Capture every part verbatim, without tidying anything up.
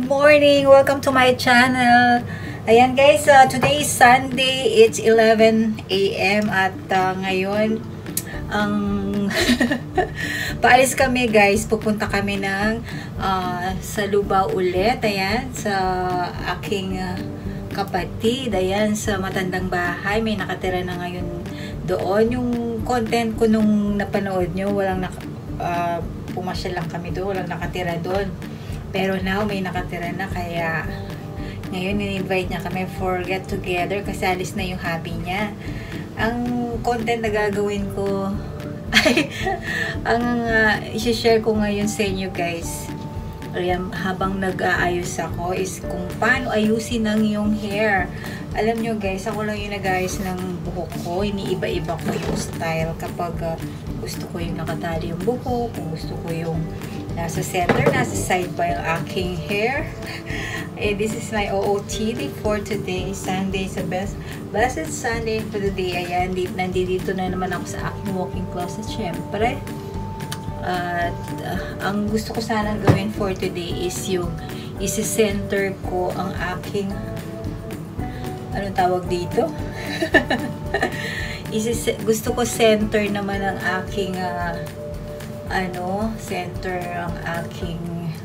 Good morning! Welcome to my channel. Ayan guys, uh, today is Sunday. It's eleven A M at uh, ngayon ang paalis kami guys. Pupunta kami ng uh, sa Lubao ulit. Ayan, sa aking uh, kapatid. Ayan, sa matandang bahay. May nakatira na ngayon doon. Yung content ko nung napanood nyo, walang nak uh, pumasyal lang kami doon. Walang nakatira doon. Pero now, may nakatira na, kaya ngayon, in-invite niya kami for get together kasi alis na yung hubby niya. Ang content na gagawin ko, ay, ang uh, isi-share ko ngayon sa inyo guys, ayan, habang nag-aayos ako, is kung paano ayusin ang yung hair. Alam nyo guys, ako lang yung nag-aayos ng buhok ko, iniiba-iba ko yung style kapag uh, gusto ko yung nakatali yung buhok, kung gusto ko yung nasa center, nasa side pa yung aking hair. Eh, this is my O O T D for today. Sunday is the best. Blessed Sunday for the day. Ayan, nandito na naman ako sa aking walking closet, syempre. At uh, ang gusto ko sanang gawin for today is yung isi-center ko ang aking, anong tawag dito? Isi gusto ko center naman ang aking uh, ano, center ang aking,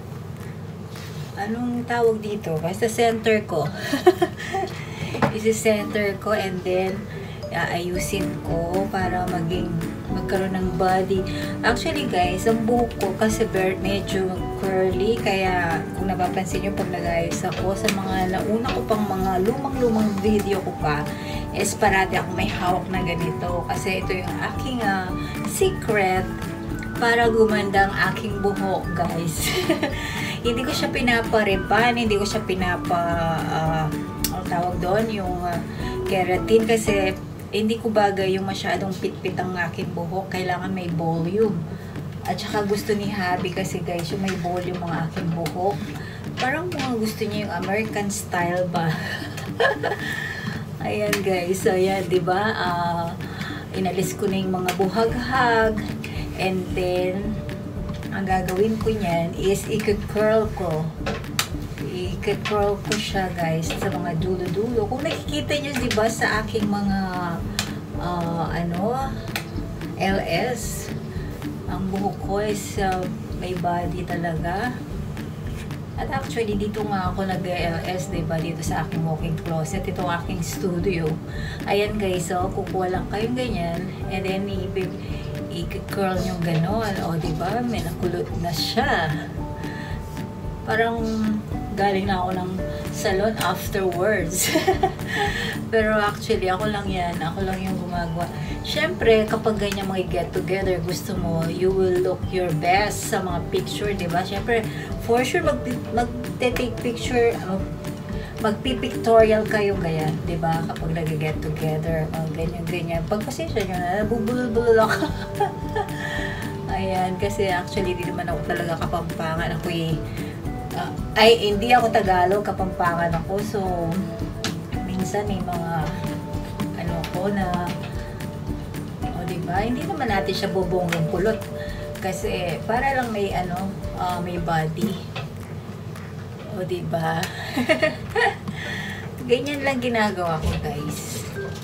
anong tawag dito? Basta center ko. Isi-center ko and then aayusin ko para maging magkaroon ng body. Actually guys, ang buhok ko kasi medyo curly, kaya kung napapansin nyo pag nag-ayos ako sa mga nauna ko pang mga lumang-lumang video ko pa, is parati ako may hawak na ganito kasi ito yung aking uh, secret para gumanda ang aking buhok guys. Hindi ko siya pinapariban, hindi ko siya pinapa uh, ang tawag doon, yung uh, keratin, kasi hindi ko bagay yung masyadong pitpit ang aking buhok. Kailangan may volume. At saka gusto ni hubby kasi guys, yung may volume ang aking buhok. Parang mga gusto niya yung American style ba. Ayan guys, so yan, diba? Uh, inalis ko na yung mga buhaghag. And then, ang gagawin ko niyan is i-curl ko. I-curl ko siya guys sa mga dulo-dulo. Kung nakikita niyo diba sa aking mga uh, ano, L S, ang buhok ko is uh, may body talaga. At actually, dito nga ako nag-L S, diba? Dito sa aking walking closet. Ito ang aking studio. Ayan guys, so kukuha lang kayong ganyan. And then, i-curl nyo gano'n. O, diba? May nakulot na siya. Parang galing na ako ng salon afterwards. Pero actually, ako lang yan. Ako lang yung gumagawa. Siyempre, kapag ganyan mga get together, gusto mo, you will look your best sa mga picture, diba? Siyempre, for sure, mag-take picture, uh, magpipictorial kayo ganyan, diba? Kapag nag-get together, uh, ganyan-ganyan. Pagpasensya nyo na, nabubulol-bulol ako. Ayan, kasi actually, di naman ako talaga Kapampangan. Ako eh, uh, ay, hindi ako Tagalog, Kapampangan ako. So, minsan may mga, ano ko na, o diba? Hindi naman natin siya bubonggang kulot. Kasi, para lang may, ano, uh, may body. O, diba? Ganyan lang ginagawa ko, guys.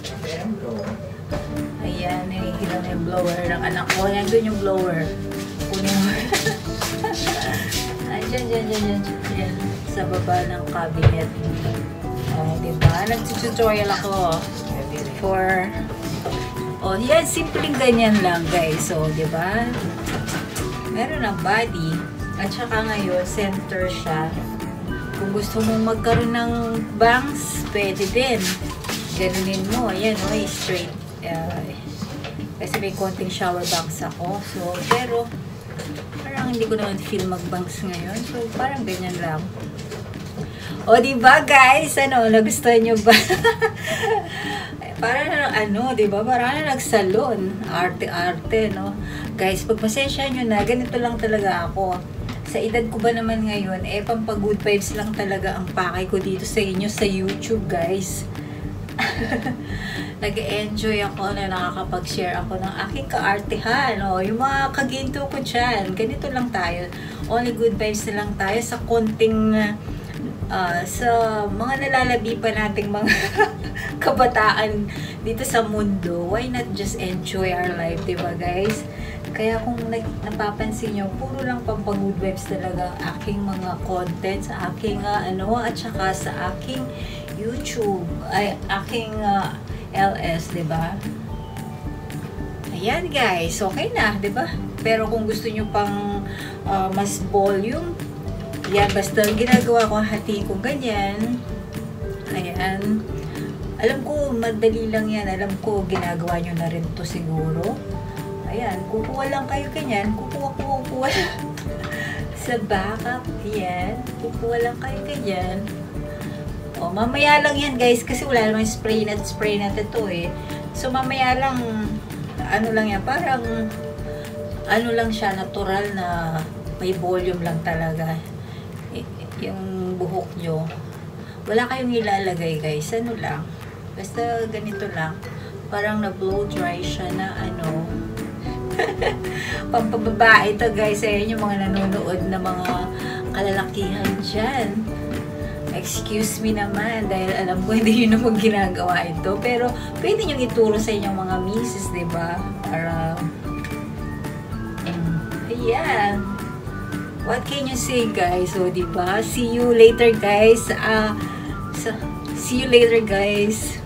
Ayan, nahihilang na yung blower ng anak ko. Ayan, doon yung blower. Kunin mo. Ayan, dyan, dyan, dyan, dyan, dyan. Sa baba ng cabinet. O, diba? Nag-tutorial ako for... O, yan, simpleng ganyan lang, guys. O, diba? Meron ng body. At saka ngayon, center siya. Kung gusto mong magkaroon ng bangs, pwede din. Ganunin mo. Ayan, o, oh, straight. Uh, kasi may konting shower bangs ako. So, pero, parang hindi ko naman feel mag-bangs ngayon. So, parang ganyan lang. O, diba, guys? Ano, nagustuhan nyo ba? Parang na, ano, diba? Parang na nagsalon. Arte-arte, no? Guys, pagpasensya nyo na, ganito lang talaga ako. Sa edad ko ba naman ngayon, eh, pampag-good vibes lang talaga ang pakay ko dito sa inyo sa YouTube, guys. Nag-enjoy ako na nakakapag-share ako ng aking kaartehan. O, yung mga kaginto ko dyan, ganito lang tayo. Only good vibes na lang tayo sa konting uh, sa mga nalalabi pa nating mga kabataan dito sa mundo, why not just enjoy our life, diba guys? Kaya kung napapansin nyo, puro lang pampagood vibes talaga ang aking mga content sa aking uh, ano, at saka sa aking YouTube, ay aking uh, L S, diba? Ayan guys, okay na, diba? Pero kung gusto nyo pang uh, mas volume, yan, basta ginagawa ko, hati ko ganyan. Ayan. Alam ko, madali lang yan. Alam ko, ginagawa nyo na rin to siguro. Ayan, kukuha lang kayo ganyan. Kukuha, kukuha, kukuha sa backup. Ayan, kukuha lang kayo ganyan. O, mamaya lang yan guys, kasi wala namang spray na spray na ito eh. So, mamaya lang, ano lang yan, parang, ano lang siya, natural na may volume lang talaga. Yung buhok nyo. Wala kayong ilalagay guys, ano lang. Basta ganito lang. Parang na-blow dry siya na ano. Pampababae ito guys, ayun yung mga nanonood na mga kalalakihan dyan. Excuse me naman, dahil alam ko hindi nyo naman ginagawa ito. Pero pwede nyo ituro sa inyong mga misis, diba? Para, um, ayan. What can you say guys? So, diba? See you later guys. Uh, so, see you later guys.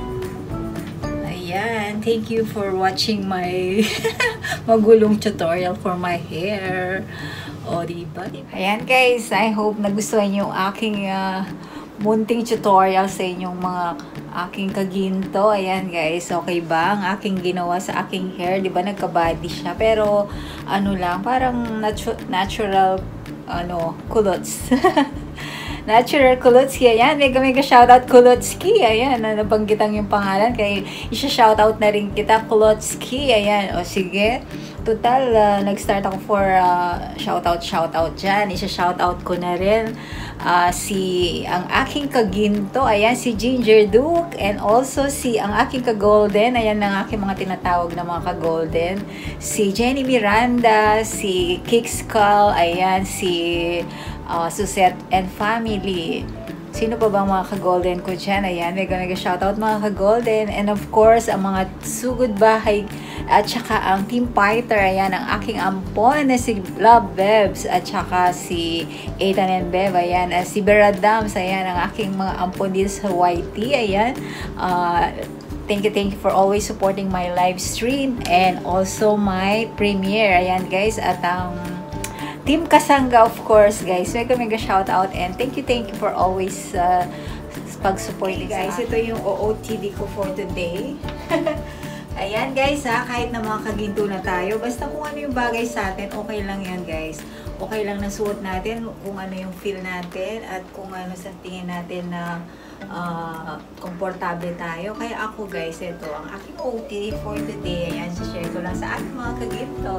Ayan. Thank you for watching my magulong tutorial for my hair. O, diba? Ayan guys. I hope nagustuhan yung aking uh, munting tutorial sa inyong mga aking kaginto. Ayan guys. Okay ba? Ang aking ginawa sa aking hair. Diba? Nagka-body siya. Pero, ano lang. Parang natu natural ano, kulots. Natural Kulotski. Ayan, mega mega shoutout Kulotski. Ayan, nabanggitan yung pangalan. Kaya isa-shoutout na rin kita, Kulotski. Ayan, o sige. Total, uh, nag-start ako for uh, shoutout, shoutout dyan. Isa-shoutout ko na rin uh, si, ang aking kaginto. Ayan, si Ginger Duke. And also, si, ang aking ka-golden. Ayan, ang aking mga tinatawag na mga ka-golden. Si Jenny Miranda, si Kick Skull. Ayan, si Uh, Suzette and family. Sino pa bang mga ka-golden ko dyan? Ayan, mega mega shoutout mga ka-golden. And of course, ang mga sugod bahay at saka ang team fighter. Ayan, ang aking ampon na si Love Bebs at saka si Ethan and Bev. Ayan, uh, si Beradams. Ayan, ang aking mga ampon dito sa Y T. Ayan, uh, thank you, thank you for always supporting my live stream and also my premiere. Ayan guys, at ang um, Team Kasangga, of course, guys. Mega mega shout out and thank you, thank you for always uh, pag-support hey, guys. Ito yung O O T D ko for today. Ayan guys ha, kahit na mga kaginto na tayo, basta kung ano yung bagay sa atin, okay lang yan guys. Okay lang na suot natin, kung ano yung feel natin at kung ano sa tingin natin na uh, komportable tayo. Kaya ako guys, ito ang aking O O T D for today. Ayan, share ko lang sa aking mga kaginto.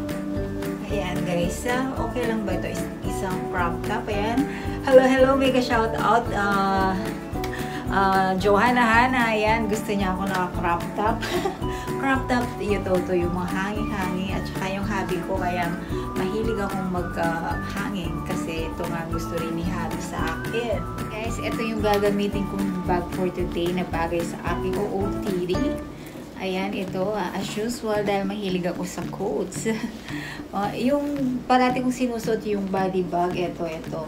Ayan guys, uh, okay lang ba ito? Is isang crop top. Ayan. Hello, hello, mega shout out. Uh, uh, Johanna Hana, ayan. Gusto niya ako na crop top. Crop top, ito, ito yung mga hanging-hanging at saka yung hobby ko. Kaya mahilig akong mag-hanging uh, kasi ito nga gusto rin ni hobby sa akin. Guys, ito yung gagamitin kong bag for today na bagay sa aking O O T D. Ayan, ito, uh, as usual, dahil mahilig ako sa coats. uh, yung parati kong sinusuot yung body bag, ito, ito.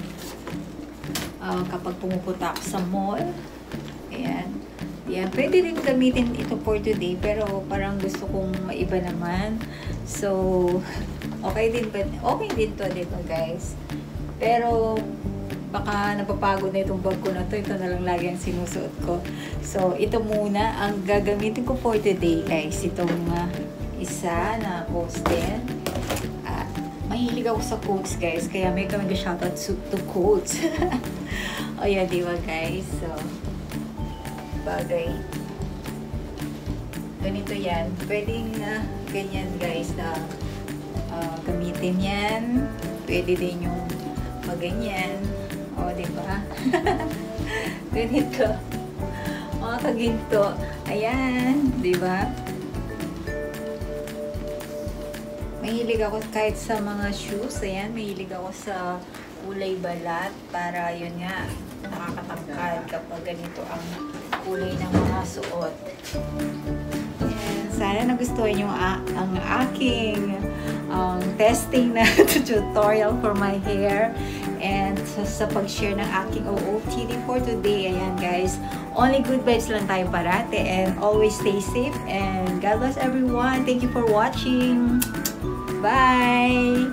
Uh, kapag pumupunta ako sa mall, ayan. Ayan, pwede rin gamitin ito for today, pero parang gusto kong maiba naman. So, okay din ba? Okay din to, diba guys? Pero, baka napapagod na itong bag ko na to. Ito na lang lagi ang sinusuot ko. So, ito muna ang gagamitin ko for today, guys. Itong uh, isa na post-in. Uh, mahilig ako sa coats, guys. Kaya may kami shoutout to coats. O yan, diba, guys? So, bagay. Ganito yan. Pwedeng uh, ganyan, guys, na uh, gamitin yan. Pwede din yung maganyan. O, diba? Ganito. Mga kaginto. Ayan. Diba? Mahilig ako kahit sa mga shoes. Ayan. Mahilig ako sa kulay balat para yun nga, nakakatangkad kapag ganito ang kulay ng mga suot. And sana nagustuhan nyo ang aking um, testing na tutorial for my hair and sa, sa pag-share ng aking O O T D for today. Ayan guys, only good vibes lang tayo parate, and always stay safe, and God bless everyone. Thank you for watching. Bye!